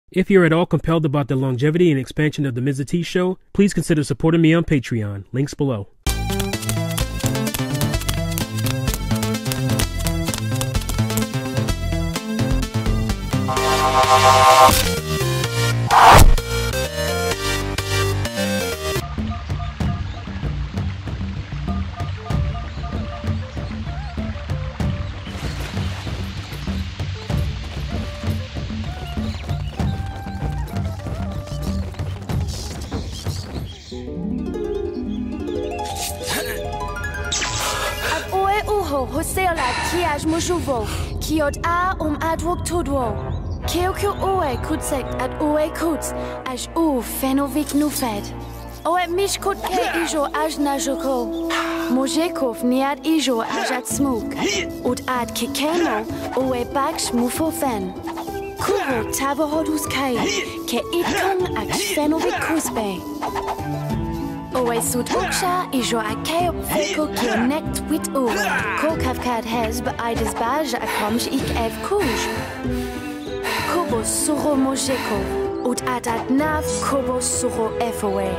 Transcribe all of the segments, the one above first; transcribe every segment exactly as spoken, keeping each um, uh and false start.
If you're at all compelled about the longevity and expansion of the Mister T Show, please consider supporting me on Patreon. Links below. Hoseola kiaj mojuvo, kiod a um adwok tudwo. Kiokio oe kutsek at oe kuts, aj u fenovik nufed. Oe mishkut ke ijo aj najoko. Mojekov niad ijo aj at smuk. Ut ad kikemo oe baksh mufofen. Kuro tabohodus kaya, ke itkong ak fenovik kusbe. Oe sud uksha ijo akeo feko ki nekt wit u. Ko kafkad hez be aides baj akomj ik ev kuj. Kobo suro mojeko, ut adat nav kobo suro efoe.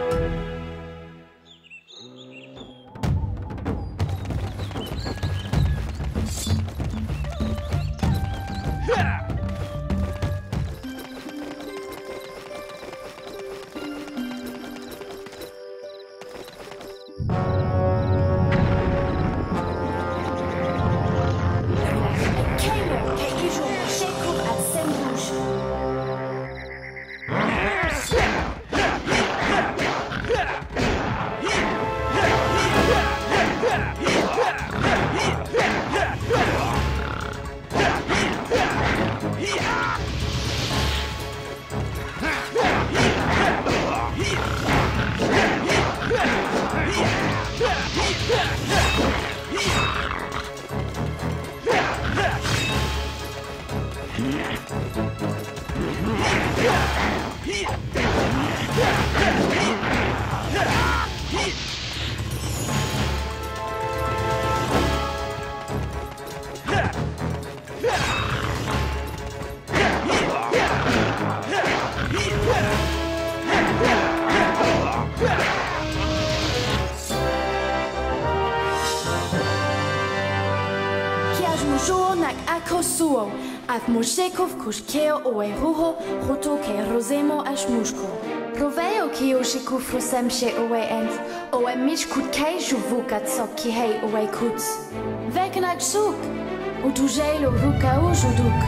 Suo, af Mojekov kushkeo oe ruho, roto ke rosemo ash mushko. Proveo ki oshiku frusem she oe enf, oe mish kut kei juvukat sok ki hei oe kuts. Veken ak suk, utujelo ruka o juduk.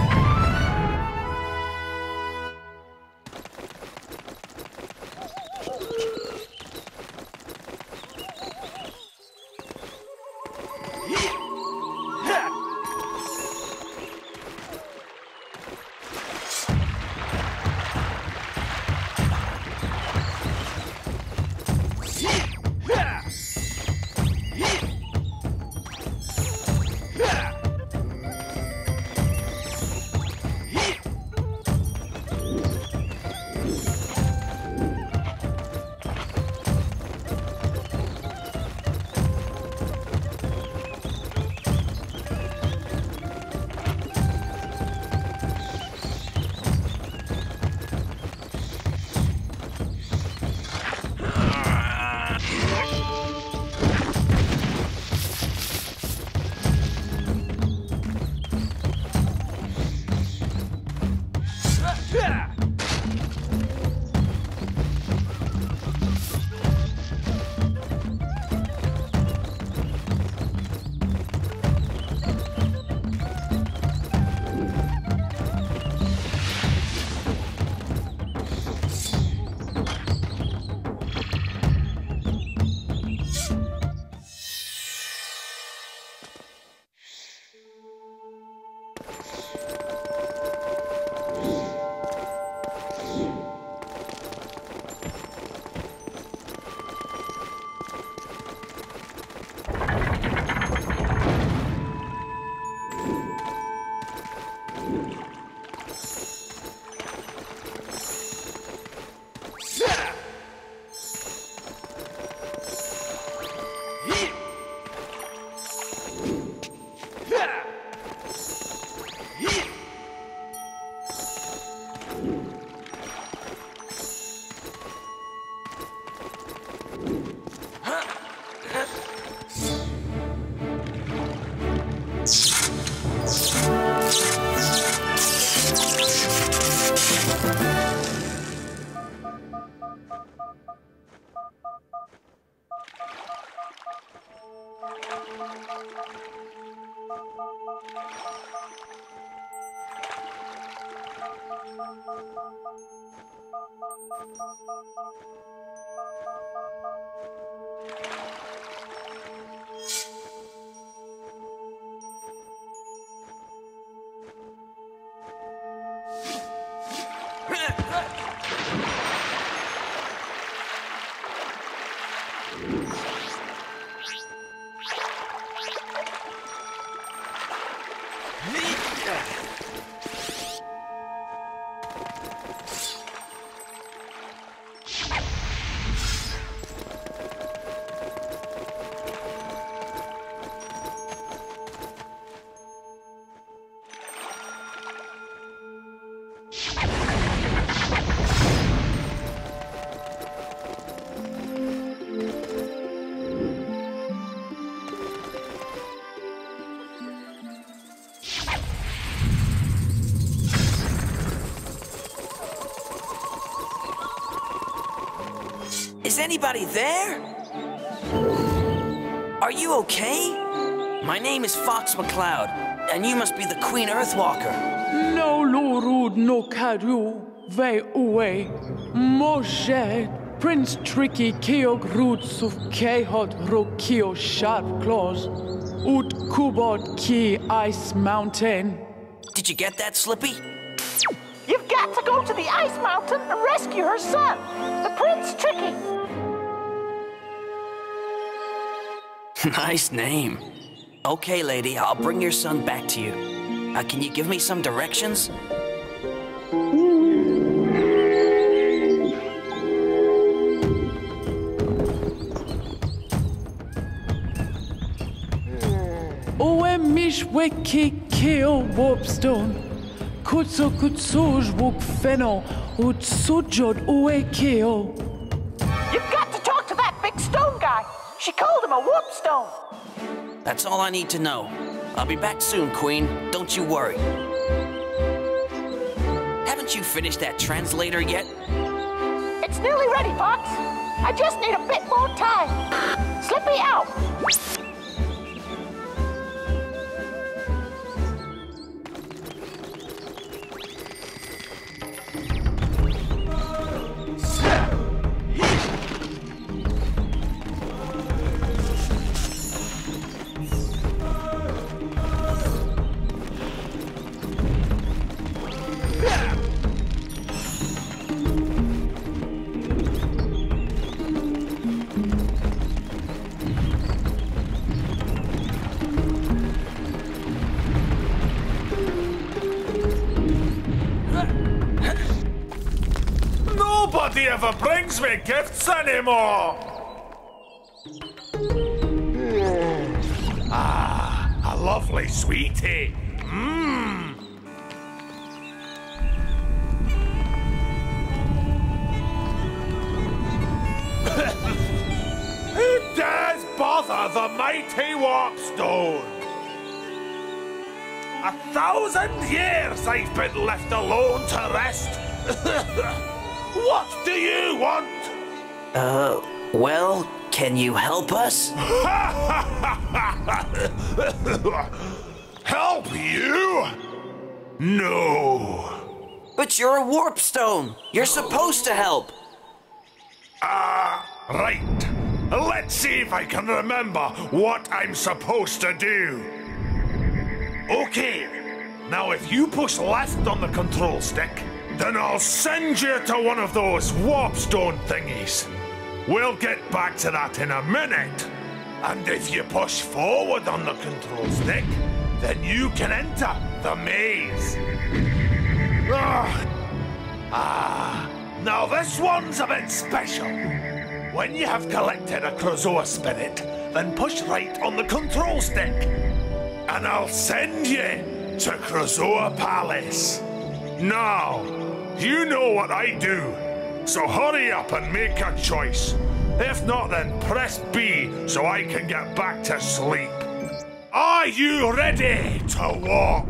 Is anybody there? Are you okay? My name is Fox McCloud, and you must be the Queen Earthwalker. No lorud no kadu, ve uwe, moje, Prince Tricky keog roots of kehot rokio sharp claws, ut kubot ki ice mountain. Did you get that, Slippy? You've got to go to the ice mountain and rescue her son, the Prince Tricky. Nice name. Okay, lady, I'll bring your son back to you. Uh, can you give me some directions? Owe mish weki keo warpstone. Kutso kutsoj wuk feno, ut sujod owe keo. You've got to talk to that big stone guy. She called him a warp stone. That's all I need to know. I'll be back soon, Queen. Don't you worry. Haven't you finished that translator yet? It's nearly ready, Fox. I just need a bit more time. Slip me out. Nobody ever brings me gifts anymore! Ah, a lovely sweetie. Mmm. Who dares bother the mighty Warpstone? A thousand years I've been left alone to rest. What do you want? Uh, well, can you help us? Help you? No. But you're a warpstone. You're supposed to help. Ah, uh, right. Let's see if I can remember what I'm supposed to do. Okay. Now, if you push left on the control stick, then I'll send you to one of those warpstone thingies. We'll get back to that in a minute. And if you push forward on the control stick, then you can enter the maze. Ah, ah. Now this one's a bit special. When you have collected a Krazoa spirit, then push right on the control stick. And I'll send you to Krazoa Palace. Now, you know what I do, so hurry up and make a choice. If not, then press B so I can get back to sleep. Are you ready to warp?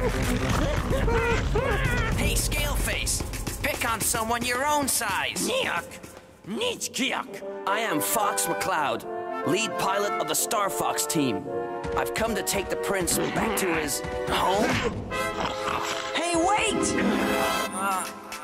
Hey, Scaleface! Pick on someone your own size! Nyuk! Nichkiak! I am Fox McCloud, lead pilot of the Star Fox team. I've come to take the prince back to his home. Hey, wait! Uh,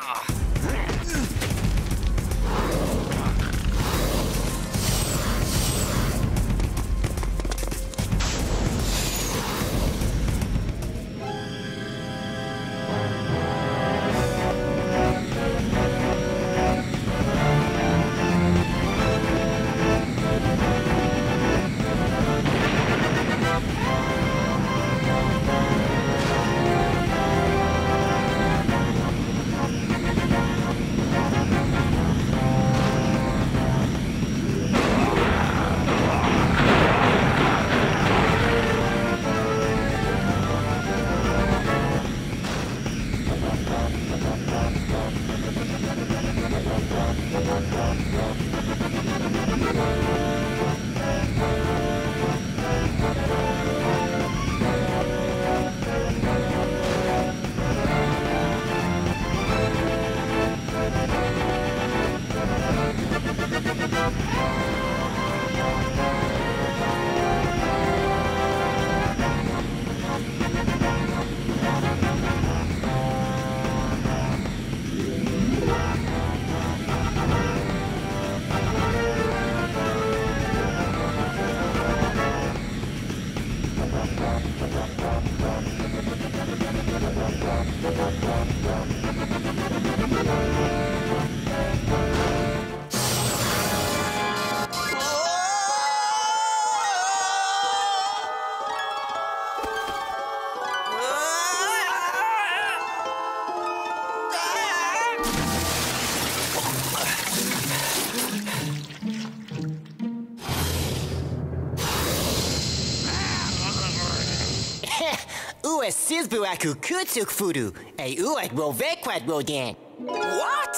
Ue sizbu aku kutsuk fudu, e uet rovekwat rodan. what?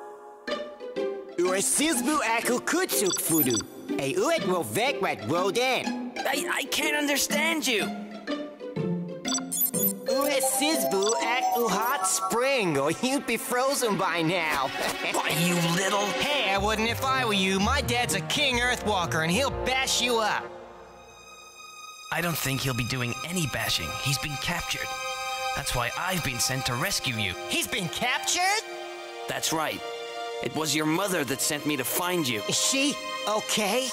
Ue sizbu aku kutsuk fudu, e uet rovekwat rodan. I, I can't understand you. Ue sizbu at u hot spring, or you'd be frozen by now. Why, you little... Hey, I wouldn't if I were you. My dad's a king earthwalker, and he'll bash you up. I don't think he'll be doing any bashing. He's been captured. That's why I've been sent to rescue you. He's been captured? That's right. It was your mother that sent me to find you. Is she okay?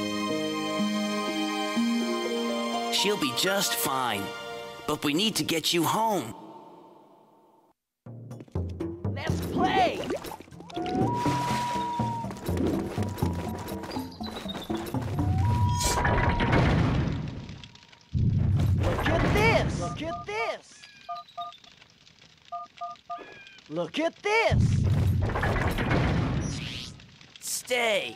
She'll be just fine. But we need to get you home. Let's play! Look at this! Look at this! Look at this! Stay.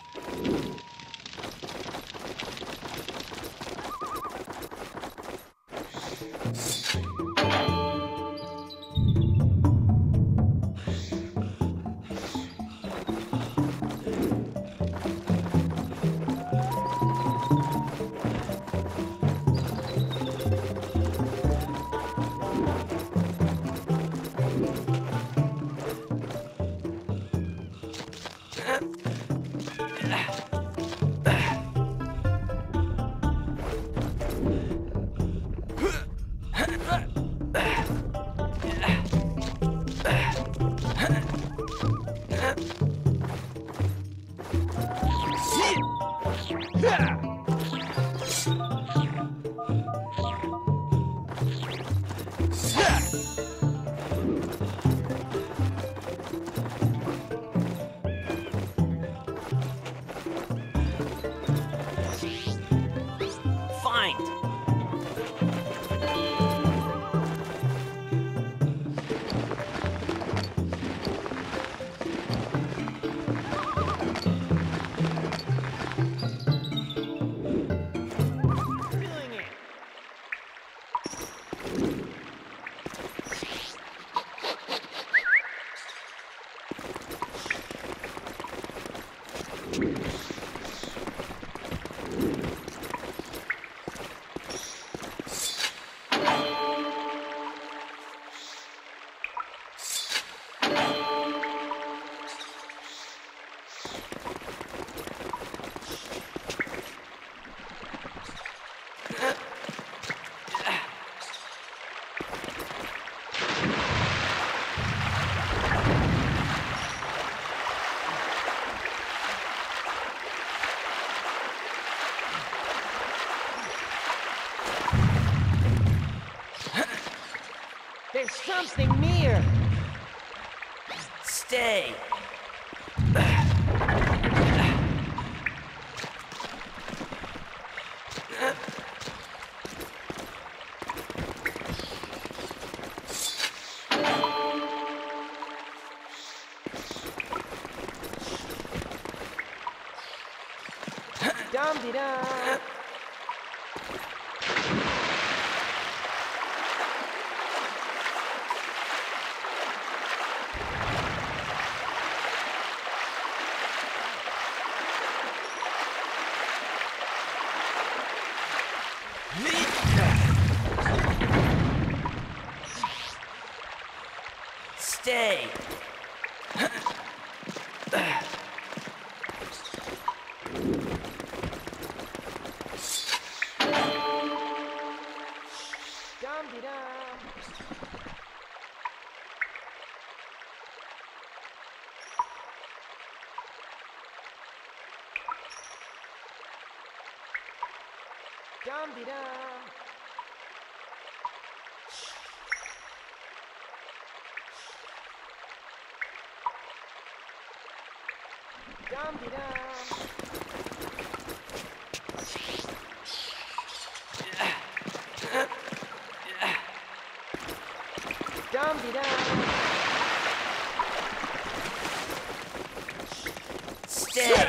There's something near. Stay. Dum-de-dum. Stay. Dum-de-dum. Dum-de-dum. Dum-de-dum. Dum-de-dum. Stay.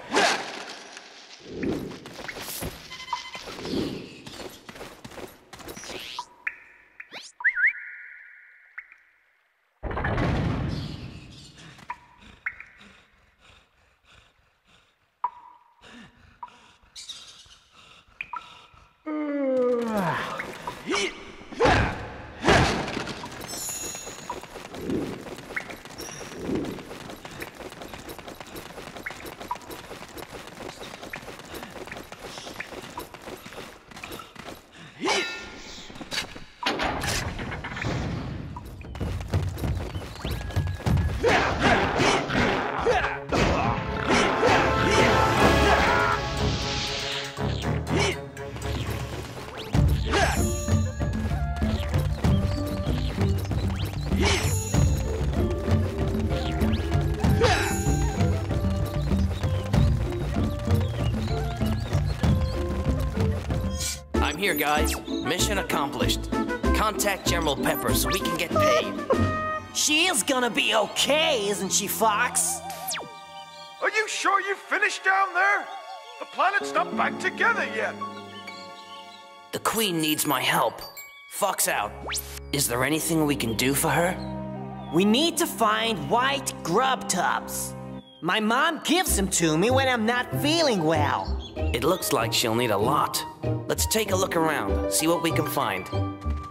I'm here, guys. Mission accomplished. Contact General Pepper so we can get paid. She is gonna be okay, isn't she, Fox? Are you sure you finished down there? The planet's not back together yet. The Queen needs my help. Fox out. Is there anything we can do for her? We need to find white grub tubs. My mom gives them to me when I'm not feeling well. It looks like she'll need a lot. Let's take a look around, see what we can find.